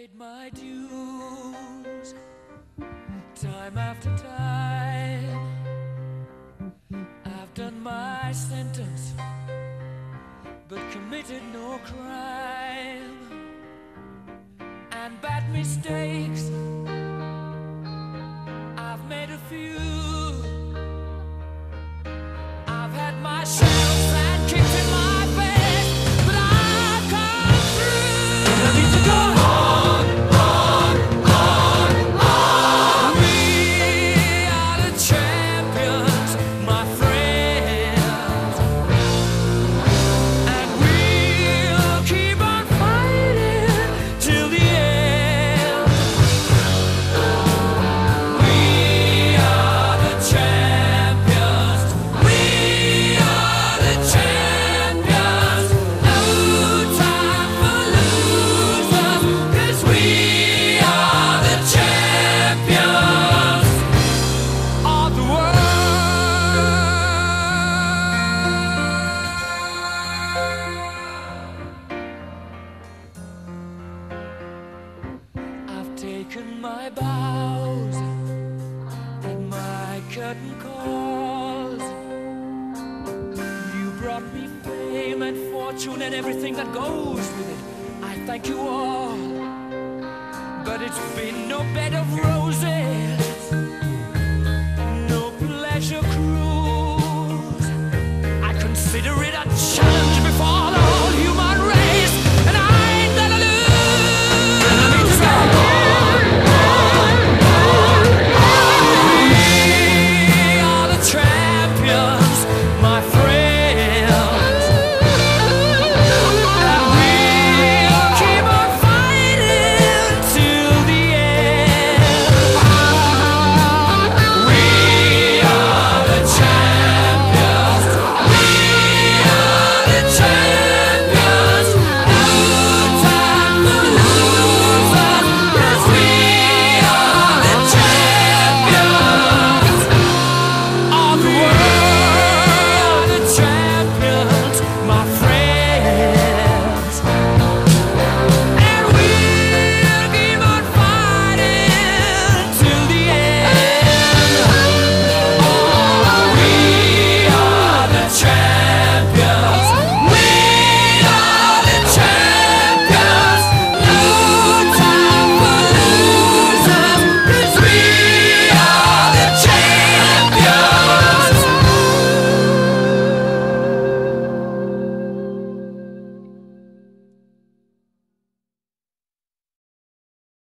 paid my dues time after time. I've done my sentence, but committed no crime. And bad mistakes, I've made a few. I've had my shells and kicked in my face, but I've come through. I need to go on, on, on, on. We are the champions, my friends, and we'll keep on fighting till the end. We are the champions. We are the champions. No time for losers, 'cause we are the champions of the world. I've taken my bows and my curtain calls. You brought me fame and fortune and everything that goes with it. I thank you all, but it's been no bed of roses.